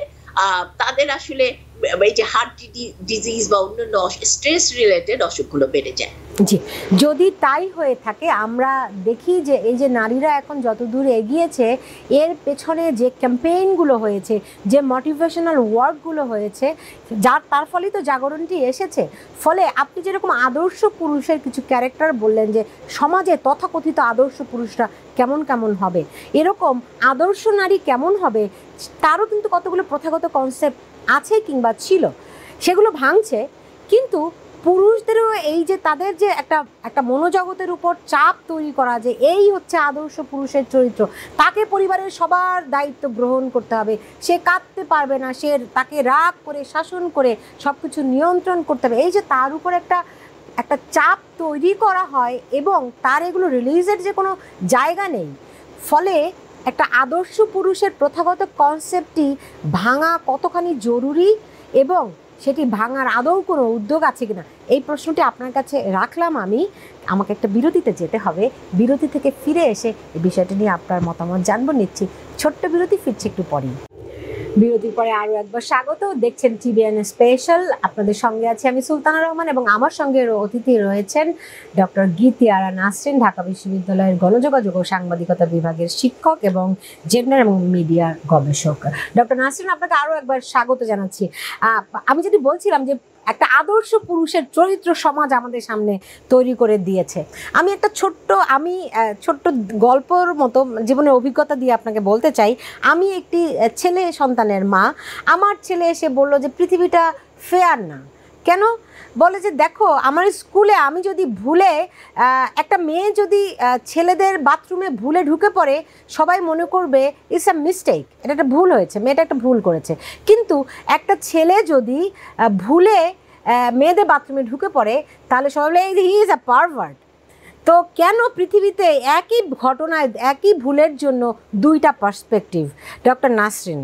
তাদের আসলে এই যে হার্ট ডিজিজ বা অন্যান্য স্ট্রেস রিলেটেড অসুখগুলো বেড়ে যায়। জি, যদি তাই হয়ে থাকে, আমরা দেখি যে এই যে নারীরা এখন যত দূর এগিয়েছে, এর পেছনে যে ক্যাম্পেইনগুলো হয়েছে, যে মোটিভেশনাল ওয়ার্কগুলো হয়েছে, তার ফলেই তো জাগরণটি এসেছে। ফলে আপনি যেরকম আদর্শ পুরুষের কিছু ক্যারেক্টার বললেন, যে সমাজে তথাকথিত আদর্শ পুরুষরা কেমন কেমন হবে, এরকম আদর্শ নারী কেমন হবে, তারও কিন্তু কতগুলো প্রথাগত কনসেপ্ট আছে কিংবা ছিল, সেগুলো ভাঙছে। কিন্তু পুরুষদেরও এই যে তাদের যে একটা মনোজগতের উপর চাপ তৈরি করা, যে এই হচ্ছে আদর্শ পুরুষের চরিত্র, তাকে পরিবারের সবার দায়িত্ব গ্রহণ করতে হবে, সে কাঁদতে পারবে না, তাকে রাগ করে শাসন করে সব কিছু নিয়ন্ত্রণ করতে হবে, এই যে তার উপর একটা চাপ তৈরি করা হয়, এবং তার এগুলো রিলিজের যে কোনো জায়গা নেই। ফলে একটা আদর্শ পুরুষের প্রথাগত কনসেপ্টটি ভাঙা কতখানি জরুরি, এবং সেটি ভাঙার আদৌ কোনো উদ্যোগ আছে কিনা, এই প্রশ্নটি আপনার কাছে রাখলাম আমি। আমাকে একটা বিরতিতে যেতে হবে, বিরতি থেকে ফিরে এসে এই বিষয়টি নিয়ে আপনার মতামত জানবো। নিচ্ছি ছোট্ট বিরতি, ফিরছি একটু পরেই। বিরতির পরে আরও একবার স্বাগত, দেখছেন TBN স্পেশাল। আপনাদের সঙ্গে আছি আমি সুলতানা রহমান, এবং আমার সঙ্গে অতিথি রয়েছেন ডক্টর গিতিয়ারা নাসরিন, ঢাকা বিশ্ববিদ্যালয়ের গণযোগাযোগ ও সাংবাদিকতা বিভাগের শিক্ষক এবং জেন্ডার এবং মিডিয়ার গবেষক। ডক্টর নাসরিন, আপনাকে আরও একবার স্বাগত জানাচ্ছি। আমি যদি বলছিলাম যে একটা আদর্শ পুরুষের চরিত্র সমাজ আমাদের সামনে তৈরি করে দিয়েছে, আমি একটা ছোট্ট গল্পর মতো জীবনের অভিজ্ঞতা দিয়ে আপনাকে বলতে চাই। আমি একটি ছেলে সন্তানের মা। আমার ছেলে এসে বলল যে পৃথিবীটা ফেয়ার না, কেন? বলে যে দেখো আমার স্কুলে আমি যদি ভুলে একটা মেয়ে যদি ছেলেদের বাথরুমে ভুলে ঢুকে পড়ে, সবাই মনে করবে ইটস আ মিস্টেক, এটা একটা ভুল হয়েছে, মেয়েটা একটা ভুল করেছে। কিন্তু একটা ছেলে যদি ভুলে মেয়েদের বাথরুমে ঢুকে পড়ে, তাহলে সবাই বলে হি ইজ আ পারভার্ট। তো কেন পৃথিবীতে একই ঘটনায় একই ভুলের জন্য দুইটা পার্সপেক্টিভ? ডক্টর নাসরিন।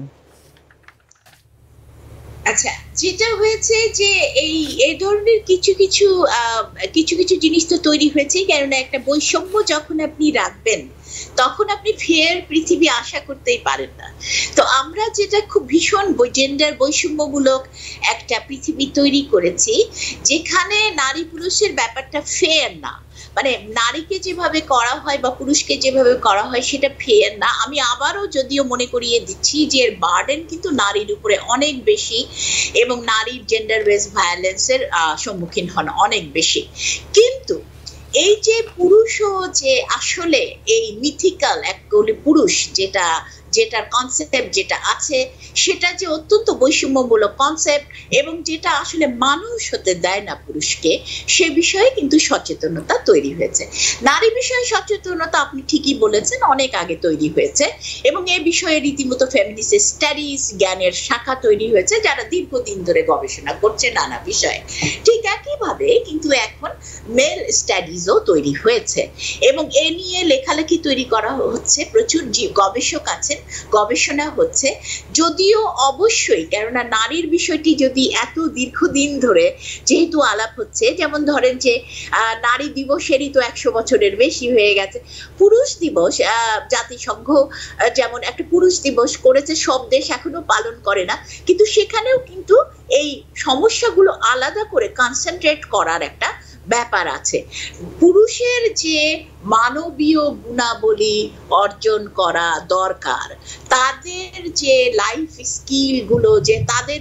আচ্ছা, যেটা হয়েছে যে এই ধরনের কিছু কিছু জিনিস তো তৈরি হয়েছে, কেননা একটা বৈষম্য যখন আপনি রাখবেন তখন আপনি ফেয়ার পৃথিবী আশা করতেই পারেন না। তো আমরা যেটা খুব ভীষণ জেন্ডার বৈষম্যমূলক একটা পৃথিবী তৈরি করেছি, যেখানে নারী পুরুষের ব্যাপারটা ফেয়ার না, মানে নারীকে যেভাবে করা হয় বা পুরুষকে যেভাবে করা হয় সেটা ফেয়ার না। আমি আবারও যদিও মনে করিয়ে দিচ্ছি যে এর বার্ডেন কিন্তু নারীর উপরে অনেক বেশি, এবং নারীর জেন্ডার বেসড ভায়োলেন্সের সম্মুখীন হন অনেক বেশি। কিন্তু এই যে পুরুষও যে আসলে এই মিথিক্যাল একগুলি পুরুষ যেটার কনসেপ্ট যেটা আছে, সেটা যে অত্যন্ত বৈষম্যমূলক কনসেপ্ট, এবং যেটা আসলে মানুষ হতে দেয় না পুরুষকে, সে বিষয়ে কিন্তু সচেতনতা তৈরি হয়েছে। নারী বিষয়ে সচেতনতা আপনি ঠিকই বলেছেন অনেক আগে তৈরি হয়েছে, এবং এ বিষয়ে রীতিমতো ফেমিনিস্ট স্টাডিজ জ্ঞানের শাখা তৈরি হয়েছে, যারা দীর্ঘদিন ধরে গবেষণা করছে নানা বিষয়ে। ঠিক একইভাবে কিন্তু এখন মেল স্টাডিজও তৈরি হয়েছে, এবং এ নিয়ে লেখালেখি তৈরি করা হচ্ছে, প্রচুর গবেষক আছেন, গবেষণা হচ্ছে। যদিও অবশ্যই, কেননা নারীর বিষয়টি যদি এত দীর্ঘদিন ধরে যেহেতু আলাপ হচ্ছে, যেমন ধরেন যে নারী দিবসেরই তো 100 বছরের বেশি হয়ে গেছে। পুরুষ দিবস, জাতিসংঘ যেমন একটা পুরুষ দিবস করেছে, সব দেশ এখনো পালন করে না, কিন্তু সেখানেও কিন্তু এই সমস্যাগুলো আলাদা করে কনসেন্ট্রেট করার একটা ব্যাপার আছে। পুরুষের যে মানবীয় গুণাবলী অর্জন করা দরকার, তাদের যে লাইফ স্কিল গুলো, যে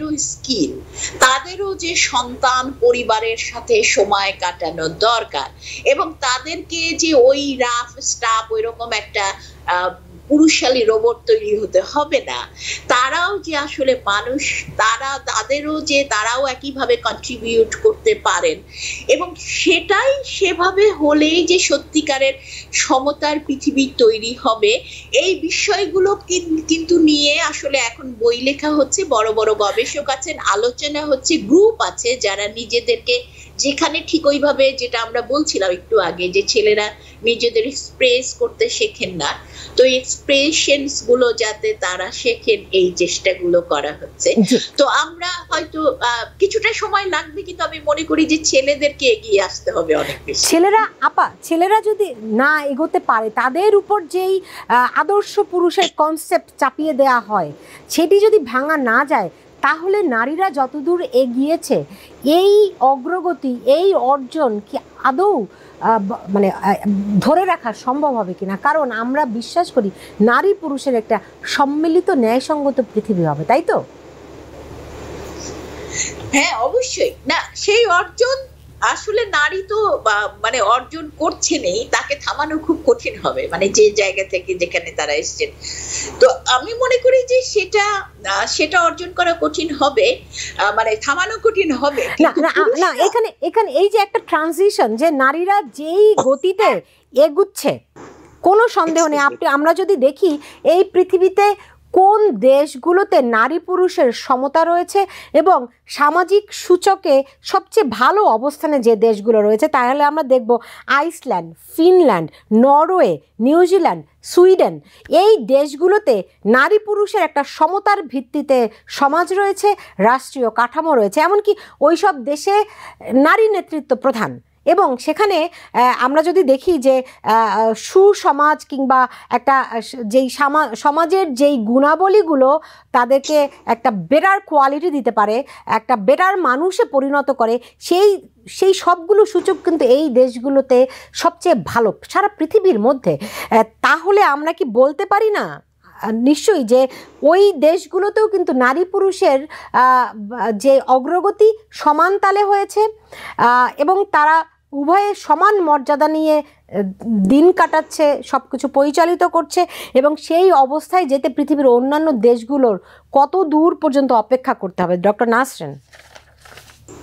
তাদেরও যে সন্তান পরিবারের সাথে সময় কাটানো দরকার, এবং তাদেরকে যে ওই রাফ স্টাফ ওই রকম একটা পুরুষালী রোবট তৈরি হতে হবে না। তারাও যে আসলে মানুষ, তারাও একইভাবে কন্ট্রিবিউট করতে পারেন, এবং সেটাই সেভাবে হলেই যে সত্যিকারের সমতার পৃথিবী তৈরি হবে। এই বিষয়গুলো কিন্তু নিয়ে আসলে এখন বই লেখা হচ্ছে, বড় বড় গবেষক আছেন, আলোচনা হচ্ছে, গ্রুপ আছে যারা নিজেদেরকে, যেখানে ঠিক ওইভাবে যেটা আমরা বলছিলাম একটু আগে, যে ছেলেরা নিজেদের এক্সপ্রেস করতে শেখেন না, তো এক্সপ্রেশনস গুলো যাতে তারা শেখেন, এই চেষ্টাগুলো করা হচ্ছে। তো আমরা হয়তো কিছুটা সময় লাগবে, কিন্তু আমি মনে করি যে ছেলেদেরকে এগিয়ে আসতে হবে অনেক বেশি। ছেলেরা যদি না এগোতে পারে, তাদের উপর যেই আদর্শ পুরুষের কনসেপ্ট চাপিয়ে দেয়া হয়, সেটি যদি ভাঙা না যায়, তাহলে নারীরা যতদূর এগিয়েছে, এই অগ্রগতি, এই অর্জন কি আদৌ মানে ধরে রাখা সম্ভব হবে কিনা? কারণ আমরা বিশ্বাস করি নারী পুরুষের একটা সম্মিলিত ন্যায়সঙ্গত পৃথিবী হবে, তাই তো? হ্যাঁ, অবশ্যই। না, সেই অর্জন আসলে নারী তো মানে অর্জন করছে নেই, তাকে থামানো খুব কঠিন হবে, মানে যে জায়গা থেকে যেখানে তারা এসেছেন। তো আমি মনে করি যে সেটা অর্জন করা কঠিন হবে, মানে থামানো কঠিন হবে। না, এখানে এই যে একটা ট্রানজিশন, যে নারীরা যেই গতিতে এগুচ্ছে, কোনো সন্দেহ নেই। আমরা যদি দেখি এই পৃথিবীতে কোন দেশগুলোতে নারী পুরুষের সমতা রয়েছে এবং সামাজিক সূচকে সবচেয়ে ভালো অবস্থানে যে দেশগুলো রয়েছে, তাহলে আমরা দেখব Iceland, Finland, Norway, New Zealand, Sweden. এই দেশগুলোতে নারী পুরুষের একটা সমতার ভিত্তিতে সমাজ রয়েছে, রাষ্ট্রীয় কাঠামো রয়েছে, এমনকি ওই সব দেশে নারী নেতৃত্ব প্রধান। এবং সেখানে আমরা যদি দেখি যে সুসমাজ কিংবা একটা যেই সমাজের যেই গুণাবলীগুলো তাদেরকে একটা বেটার কোয়ালিটি দিতে পারে, একটা বেটার মানুষে পরিণত করে, সেই সবগুলো সূচক কিন্তু এই দেশগুলোতে সবচেয়ে ভালো সারা পৃথিবীর মধ্যে। তাহলে আমরা কি বলতে পারি না নিশ্চয়ই যে ওই দেশগুলোতেও কিন্তু নারী পুরুষের যে অগ্রগতি সমান তালে হয়েছে, এবং তারা উভয়ে সমান মর্যাদা নিয়ে দিন কাটাচ্ছে, সব কিছু পরিচালিত করছে, এবং সেই অবস্থায় যেতে পৃথিবীর অন্যান্য দেশগুলোর কত দূর পর্যন্ত অপেক্ষা করতে হবে? ডক্টর নাসরিন।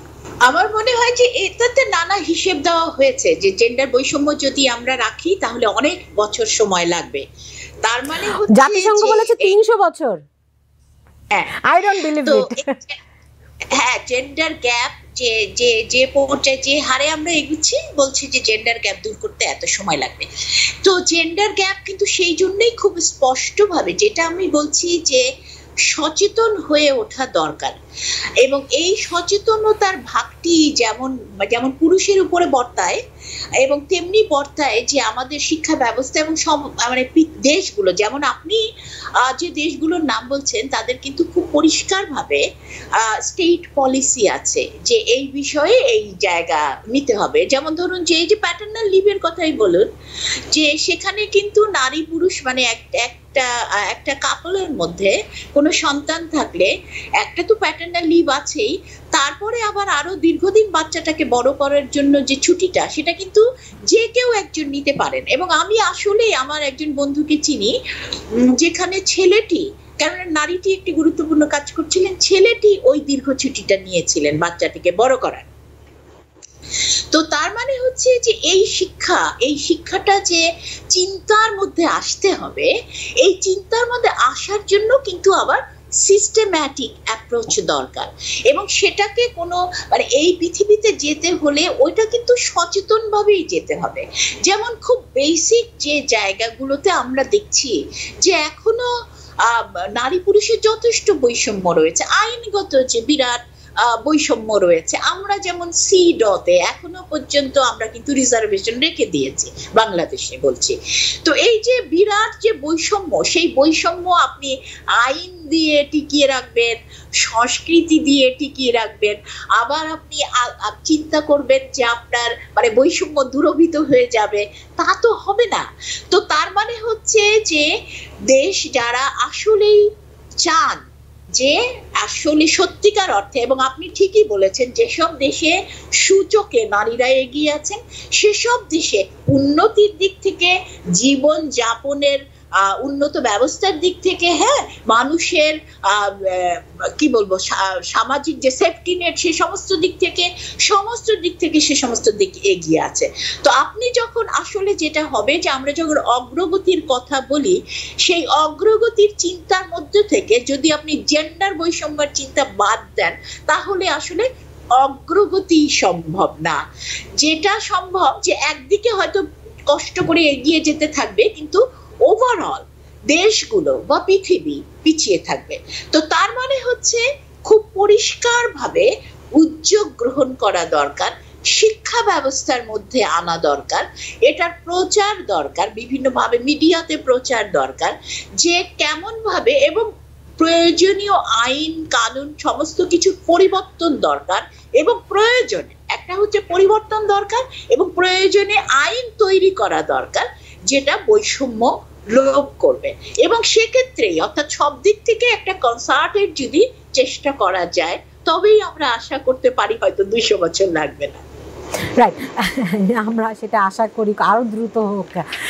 আমার মনে হয় যে এটাতে নানা হিসেব দেওয়া হয়েছে, যে জেন্ডার বৈষম্য যদি আমরা রাখি তাহলে অনেক বছর সময় লাগবে। তার মানে হচ্ছে জাতিসংঘ বলেছে 300 বছর। হ্যাঁ, আই ডোন্ট বিলিভ তো ইট। হ্যাঁ, জেন্ডার গ্যাপ যে যে যে পর্যায়ে যে হারে আমরা এগুচ্ছি, বলছি যে জেন্ডার গ্যাপ দূর করতে এত সময় লাগবে। তো জেন্ডার গ্যাপ কিন্তু সেই জন্যই খুব স্পষ্টভাবে, যেটা আমি বলছি যে সচেতন হয়ে ওঠা দরকার, এবং এই সচেতনতার ভাগটি যেমন যেমন পুরুষের উপরে বর্তায় এবং তেমনি বর্তায় যে আমাদের শিক্ষা ব্যবস্থা এবং সব মানে দেশগুলো, যেমন আপনি যে দেশগুলোর নাম বলছেন তাদের কিন্তু খুব পরিষ্কারভাবে স্টেট পলিসি আছে যে এই বিষয়ে এই জায়গা নিতে হবে। যেমন ধরুন যে এই যে প্যাটার্নাল লিভের কথাই বলুন, যে সেখানে কিন্তু নারী পুরুষ মানে একটা কাপলের মধ্যে কোনো সন্তান থাকলে একটা তো প্যাটার্নাল লিভ আছেই, তারপরে আবার আরো দীর্ঘদিন বাচ্চাটাকে বড় করার জন্য যে ছুটিটা, সেটা কিন্তু যে কেউ একজন নিতে পারেন। এবং আমি আসলে আমার একজন বন্ধুকে চিনি যেখানে ছেলেটি, কারণ নারীটি একটি গুরুত্বপূর্ণ কাজ করছিলেন, ছেলেটি ওই দীর্ঘ ছুটিটা নিয়েছিলেন বাচ্চাটিকে বড় করার। তো তার মানে হচ্ছে যে এই শিক্ষাটা যে চিন্তার মধ্যে আসতে হবে, এই চিন্তার মধ্যে আসার জন্য কিন্তু আবার সিস্টেম্যাটিক অ্যাপ্রোচ দরকার, এবং সেটাকে কোনো মানে এই পৃথিবীতে যেতে হলে ওইটা কিন্তু সচেতন ভাবেই যেতে হবে। যেমন খুব বেসিক যে জায়গাগুলোতে আমরা দেখছি যে এখনো নারী পুরুষের যথেষ্ট বৈষম্য রয়েছে, আইনগত যে বিরাট বৈষম্য রয়েছে। আমরা যেমন সিডতে এখনো পর্যন্ত আমরা কিন্তু রিজার্ভেশন রেখে দিয়েছি বাংলাদেশে বলছি। তো এই যে বিরাট যে বৈষম্য, সেই বৈষম্য আপনি আইন দিয়ে টিকিয়ে রাখবেন, সংস্কৃতি দিয়ে টিকিয়ে রাখবেন, আবার আপনি চিন্তা করবেন যে আপনার মানে বৈষম্য দূরভূত হয়ে যাবে, তা তো হবে না। তো তার মানে হচ্ছে যে দেশ যারা আসলেই চান যে আসলে সত্যিকার অর্থে, এবং আপনি ঠিকই বলেছেন, যেসব দেশে সূচকে নারীরা এগিয়ে আছেন সেসব দেশে উন্নতির দিক থেকে, জীবন যাপনের উন্নত ব্যবস্থার দিক থেকে, হ্যাঁ, মানুষের কি বলবো সামাজিক যে সেফটি নেট, সে সমস্ত দিক থেকে সে সমস্ত দিক এগিয়ে আছে। তো আপনি যখন আসলে যেটা হবে যে আমরা যখন অগ্রগতির কথা বলি, সেই অগ্রগতির চিন্তার মধ্যে থেকে যদি আপনি জেন্ডার বৈষম্যের চিন্তা বাদ দেন, তাহলে আসলে অগ্রগতি সম্ভব না। যেটা সম্ভব যে একদিকে হয়তো কষ্ট করে এগিয়ে যেতে থাকবে, কিন্তু ওভারঅল দেশগুলো বা পৃথিবী পিছিয়ে থাকবে। তো তার মানে হচ্ছে খুব পরিষ্কার ভাবে উদ্যোগ গ্রহণ করা দরকার, শিক্ষা ব্যবস্থার মধ্যে আনা দরকার, এটার প্রচার দরকার, বিভিন্নভাবে মিডিয়াতে প্রচার দরকার, যে কেমন ভাবে, এবং প্রয়োজনীয় আইন কানুন সমস্ত কিছু পরিবর্তন দরকার, এবং প্রয়োজনে একটা হচ্ছে পরিবর্তন দরকার এবং প্রয়োজনে আইন তৈরি করা দরকার যেটা বৈষম্য লোপ করবে। এবং সেক্ষেত্রেই অর্থাৎ সব দিক থেকে একটা কনসার্টের যদি চেষ্টা করা যায়, তবেই আমরা আশা করতে পারি হয়তো 200 বছর লাগবে না। রাইট, আমরা সেটা আশা করি আরো দ্রুত হোক।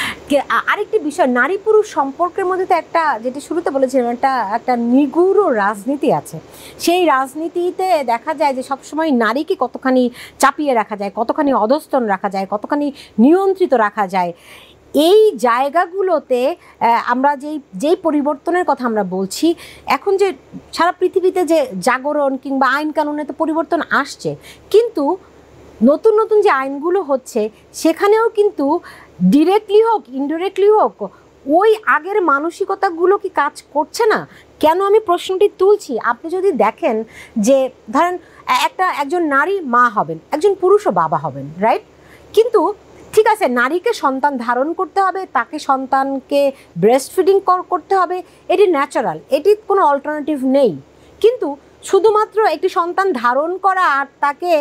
আরেকটি বিষয়, নারী পুরুষ সম্পর্কের মধ্যে তো একটা, যেটা শুরুতে বলেছিলাম, একটা নিগূঢ় রাজনীতি আছে। সেই রাজনীতিতে দেখা যায় যে সবসময় নারীকে কতখানি চাপিয়ে রাখা যায়, কতখানি অধস্তন রাখা যায়, কতখানি নিয়ন্ত্রিত রাখা যায়। এই জায়গাগুলোতে আমরা যেই পরিবর্তনের কথা আমরা বলছি, এখন যে সারা পৃথিবীতে যে জাগরণ কিংবা আইন কানুনে তো পরিবর্তন আসছে, কিন্তু নতুন নতুন যে আইনগুলো হচ্ছে সেখানেও কিন্তু ডিরেক্টলি হোক ইনডিরেক্টলি হোক ওই আগের মানসিকতাগুলো কি কাজ করছে না? কেন আমি প্রশ্নটি তুলছি, আপনি যদি দেখেন যে ধরেন একজন নারী মা হবেন, একজন পুরুষও বাবা হবেন, রাইট? কিন্তু ঠিক আছে, নারীকে সন্তান ধারণ করতে হবে, তাকে সন্তানকে ব্রেস্ট ফিডিং করতে হবে, এটি ন্যাচারাল, এটির কোনো অল্টারনেটিভ নেই। কিন্তু শুধুমাত্র একটি সন্তান ধারণ করা আর তাকে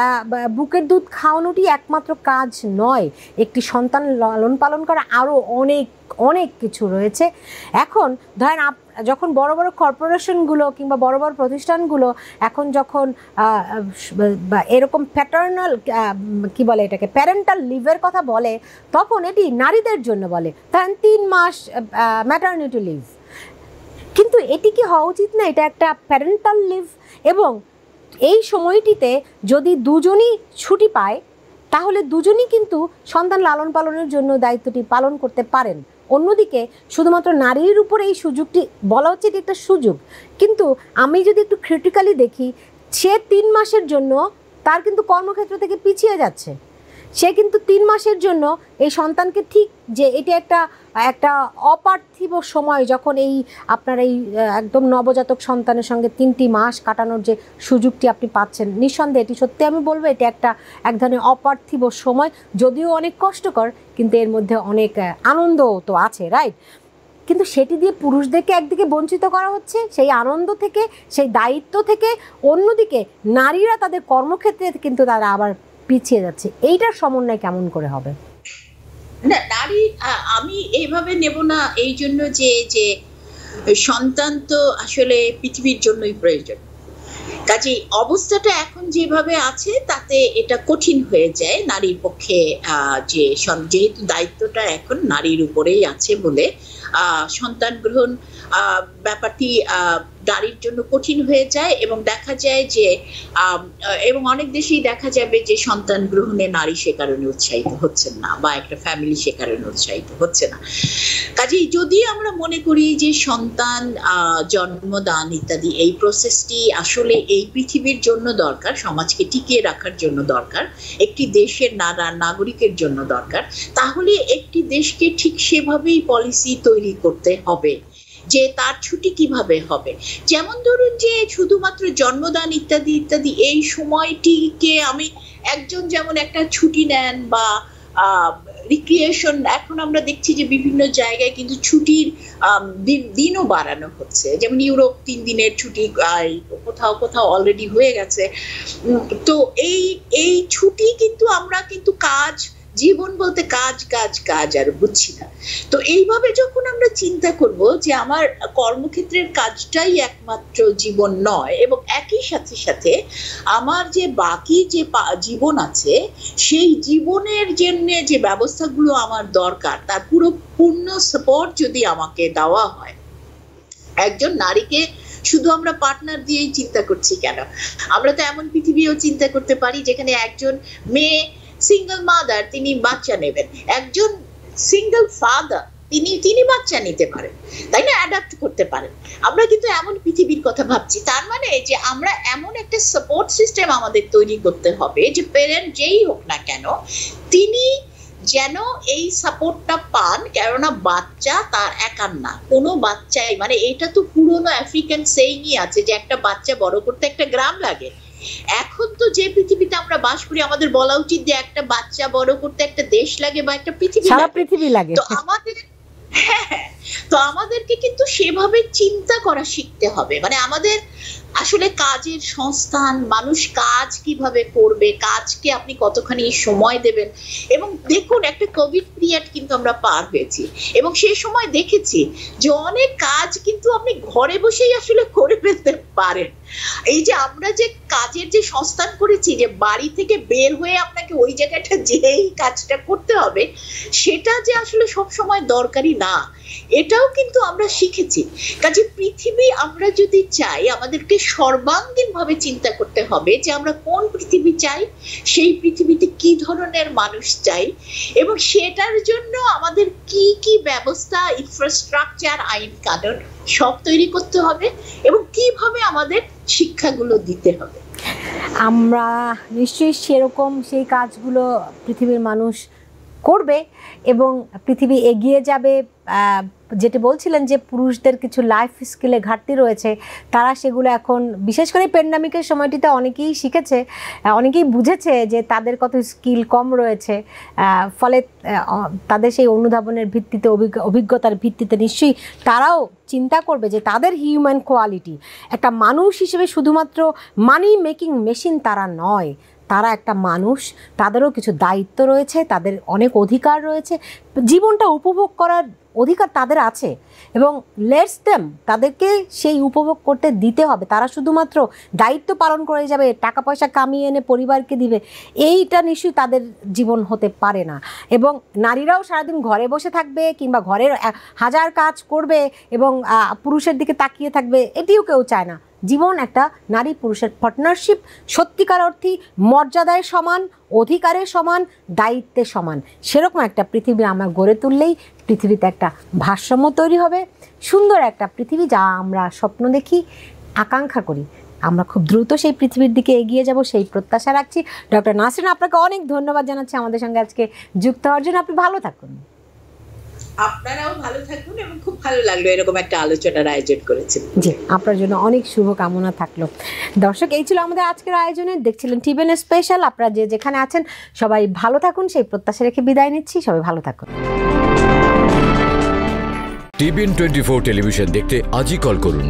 বুকের দুধ খাওয়ানোটি একমাত্র কাজ নয়। একটি সন্তান লালন পালন করা আরও অনেক অনেক কিছু রয়েছে। এখন ধরেন যখন বড় বড় কর্পোরেশনগুলো কিংবা বড় বড় প্রতিষ্ঠানগুলো এখন যখন এরকম প্যাটার্নাল কি বলে এটাকে প্যারেন্টাল লিভের কথা বলে, তখন এটি নারীদের জন্য বলে, ধরেন 3 মাস ম্যাটারনিটি লিভ। কিন্তু এটি কি হওয়া উচিত না? এটা একটা প্যারেন্টাল লিভ, এবং এই সময়টিতে যদি দুজনই ছুটি পায় তাহলে দুজনই কিন্তু সন্তান লালন পালনের জন্য দায়িত্বটি পালন করতে পারেন। অন্যদিকে শুধুমাত্র নারীর উপর এই সুযোগটি বলা হচ্ছে এটি একটা সুযোগ, কিন্তু আমি যদি একটু ক্রিটিক্যালি দেখি, সে 3 মাসের জন্য তার কিন্তু কর্মক্ষেত্র থেকে পিছিয়ে যাচ্ছে। সে কিন্তু 3 মাসের জন্য এই সন্তানকে, ঠিক যে এটা একটা অপার্থিব সময়, যখন এই আপনার এই একদম নবজাতক সন্তানের সঙ্গে 3টি মাস কাটানোর যে সুযোগটি আপনি পাচ্ছেন, নিঃসন্দেহে এটি সত্যি আমি বলবো এটা এক ধরনের অপার্থিব সময়, যদিও অনেক কষ্টকর, কিন্তু এর মধ্যে অনেক আনন্দও তো আছে, রাইট? কিন্তু সেটি দিয়ে পুরুষদেরকে একদিকে বঞ্চিত করা হচ্ছে সেই আনন্দ থেকে, সেই দায়িত্ব থেকে, অন্যদিকে নারীরা তাদের কর্মক্ষেত্রে কিন্তু তারা আবার পিছিয়ে যাচ্ছে। এইটার সমন্বয় কেমন করে হবে? না, নারী আমি এইভাবে নেব না, এই জন্য যে সন্তান তো আসলে পৃথিবীর জন্যই প্রয়োজন। কাজে অবস্থাটা এখন যেভাবে আছে তাতে এটা কঠিন হয়ে যায় নারীর পক্ষে, যেহেতু দায়িত্বটা এখন নারীর উপরেই আছে বলে সন্তান গ্রহণ ব্যাপারটি নারীর জন্য কঠিন হয়ে যায়, এবং দেখা যায় যে এবং অনেক দেশেই দেখা যাবে যে সন্তান গ্রহণে নারী সে কারণে উৎসাহিত হচ্ছেন না, বা একটা ফ্যামিলি সে কারণে উৎসাহিত হচ্ছে না। কাজেই যদি আমরা মনে করি যে সন্তান জন্মদান ইত্যাদি এই প্রসেসটি আসলে এই পৃথিবীর জন্য দরকার, সমাজকে টিকিয়ে রাখার জন্য দরকার, একটি দেশের নাগরিকের জন্য দরকার, তাহলে একটি দেশকে ঠিক সেভাবেই পলিসি তৈরি করতে হবে যে তার ছুটি কিভাবে হবে। যেমন ধরুন যে শুধুমাত্র জন্মদান ইত্যাদি ইত্যাদি এই সময়টিকে আমি একজন যেমন একটা ছুটি নেন বা রিক্রিয়েশন, এখন আমরা দেখছি যে বিভিন্ন জায়গায় কিন্তু ছুটির দিনও বাড়ানো হচ্ছে, যেমন ইউরোপ 3 দিনের ছুটি কোথাও কোথাও অলরেডি হয়ে গেছে। তো এই ছুটি কিন্তু আমরা কিন্তু জীবন বলতে কাজ কাজ কাজ আর বুঝছি না। তো এইভাবে যখন আমরা চিন্তা করব যে আমার কর্মক্ষেত্রের কাজটাই একমাত্র জীবন নয়, এবং একই সাথে সাথে আমার যে বাকি যে জীবন আছে সেই জীবনের জন্য যে ব্যবস্থাগুলো আমার দরকার তার পুরো পূর্ণ সাপোর্ট যদি আমাকে দেওয়া হয়। একজন নারীকে শুধু আমরা পার্টনার দিয়েই চিন্তা করছি কেন, আমরা তো এমন পৃথিবীও চিন্তা করতে পারি যেখানে একজন মেয়ে সিঙ্গেল মাদার, তিনি বাচ্চা নেবেন, একজন সিঙ্গেল ফাদার তিনি বাচ্চা নিতে পারেন, তাই না, অ্যাডাপ্ট করতে পারেন। আমরা কিন্তু এমন পৃথিবীর কথা ভাবছি, তার মানে যে আমরা এমন একটা সাপোর্ট সিস্টেম আমাদের তৈরি করতে হবে যে প্যারেন্ট যেই হোক না কেন তিনি যেন এই সাপোর্টটা পান, কেননা বাচ্চা তার একার না, কোনো বাচ্চাই, মানে এটা তো পুরোনো আফ্রিকান সেইংই আছে যে একটা বাচ্চা বড় করতে একটা গ্রাম লাগে। এখন তো যে পৃথিবীতে আমরা বাস করি আমাদের বলা উচিত যে একটা বাচ্চা বড় করতে একটা দেশ লাগে বা একটা পৃথিবী লাগে। তো আমাদেরকে কিন্তু সেভাবে চিন্তা করা শিখতে হবে, মানে আমাদের আসলে কাজের সংস্থান, মানুষ কাজ কিভাবে করবে, কাজকে আপনি কতখানি সময় দেবেন। এবং দেখুন একটা কোভিড পিরিয়ড কিন্তু আমরা পার হয়েছি, এবং সেই সময় দেখেছি যে অনেক কাজ কিন্তু আপনি ঘরে বসেই আসলে করে ফেলতে পারেন। এই যে আমরা যে কাজের যে সংস্থান করেছি, যে বাড়ি থেকে বের হয়ে আপনাকে ওই জায়গাটা যেই কাজটা করতে হবে সেটা যে আসলে সব সময় দরকারি না, এটাও কিন্তু আমরা শিখেছি। কাজে পৃথিবী আমরা যদি চাই আমাদেরকে সর্বাঙ্গীন ভাবে চিন্তা করতে হবে যে আমরা কোন পৃথিবী চাই, সেই পৃথিবীতে কি ধরনের মানুষ চাই, এবং সেটার জন্য আমাদের কি কি ব্যবস্থা, ইনফ্রাস্ট্রাকচার, আইন কানুন সব তৈরি করতে হবে, এবং কিভাবে আমাদের শিক্ষাগুলো দিতে হবে। আমরা নিশ্চয়ই সেরকম সেই কাজগুলো পৃথিবীর মানুষ করবে এবং পৃথিবী এগিয়ে যাবে। যেটা বলছিলেন যে পুরুষদের কিছু লাইফ স্কিলে ঘাটতি রয়েছে, তারা সেগুলো এখন বিশেষ করে প্যান্ডামিকের সময়টিতে অনেকেই শিখেছে, অনেকেই বুঝেছে যে তাদের কত স্কিল কম রয়েছে, ফলে তাদের সেই অনুধাবনের ভিত্তিতে, অভিজ্ঞতার ভিত্তিতে নিশ্চয়ই তারাও চিন্তা করবে যে তাদের হিউম্যান কোয়ালিটি, একটা মানুষ হিসেবে শুধুমাত্র মানি মেকিং মেশিন তারা নয়, তারা একটা মানুষ, তাদেরও কিছু দায়িত্ব রয়েছে, তাদের অনেক অধিকার রয়েছে, জীবনটা উপভোগ করার অধিকার তাদের আছে, এবং লেটস দেম, তাদেরকে সেই উপভোগ করতে দিতে হবে। তারা শুধুমাত্র দায়িত্ব পালন করে যাবে, টাকা পয়সা কামিয়ে এনে পরিবারকে দিবে, এইটা নিশ্চয়ই তাদের জীবন হতে পারে না। এবং নারীরাও সারাদিন ঘরে বসে থাকবে কিংবা ঘরের 1000 কাজ করবে এবং পুরুষের দিকে তাকিয়ে থাকবে, এটিও কেউ চায় না। জীবন একটা নারী পুরুষের পার্টনারশিপ, সত্যিকার অর্থে মর্যাদায় সমান, অধিকারের সমান, দায়িত্বের সমান, সেরকম একটা পৃথিবী আমরা গড়ে তুললেই পৃথিবীতে একটা ভারসাম্য তৈরি হবে, সুন্দর একটা পৃথিবী যা আমরা স্বপ্ন দেখি, আকাঙ্ক্ষা করি। আমরা খুব দ্রুত সেই পৃথিবীর দিকে এগিয়ে যাব, সেই প্রত্যাশা রাখছি। ডক্টর নাসরিন, আপনাকে অনেক ধন্যবাদ জানাচ্ছি আমাদের সঙ্গে আজকে যুক্ত হওয়ার জন্য। আপনি ভালো থাকুন। আপনারাও ভালো থাকুন, এবং খুব ভালো লাগলো এরকম একটা আলোচনার আয়োজন করেছেন। জি, আপনার জন্য অনেক শুভকামনা থাকলো। দর্শক, এই ছিল আমাদের আজকের আয়োজনে। দেখছিলেন টিবিএন স্পেশাল। আপনারা যে যেখানে আছেন সবাই ভালো থাকুন, সেই প্রত্যাশা রেখে বিদায় নিচ্ছি। সবাই ভালো থাকুন। TBN 24 টেলিভিশন দেখতে আজই কল করুন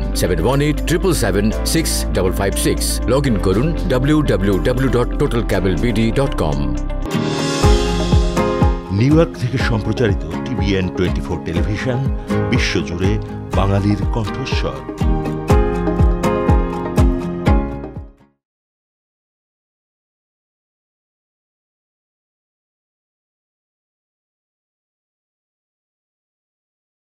7187776556। লগ ইন করুন www.totalcablebd.com। নিউ ইয়র্ক থেকে সম্প্রচারিত TBN 24 টেলিভিশন বিশ্বজুড়ে বাঙালির কণ্ঠস্বর।